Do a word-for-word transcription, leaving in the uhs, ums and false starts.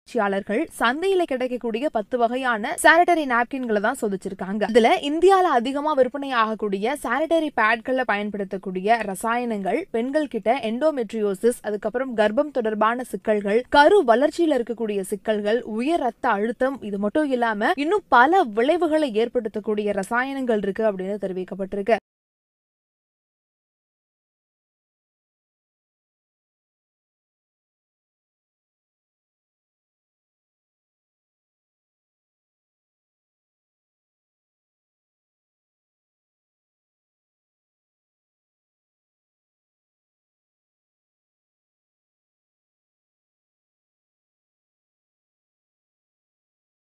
ஆராய்ச்சியாளர்கள் சந்தையில கிடைக்கக்கூடிய பத்து வகையான சானிட்டரி நாப்கின்களை தான் சோதிச்சிருக்காங்க. இதுல இந்தியால அதிகமா விற்பனை ஆகக்கூடிய சானிட்டரி பேட்களை பயன்படுத்தக்கூடிய ரசாயனங்கள் பெண்கள் கிட்ட எண்டோமெட்ரியோசிஸ், அதுக்கப்புறம் கர்ப்பம் தொடர்பான சிக்கல்கள், கரு வளர்ச்சியில இருக்கக்கூடிய சிக்கல்கள், உயர் ரத்த அழுத்தம், இது மட்டும் இல்லாம இன்னும் பல விளைவுகளை ஏற்படுத்தக்கூடிய ரசாயனங்கள் இருக்கு அப்படின்னு தெரிவிக்கப்பட்டிருக்கு.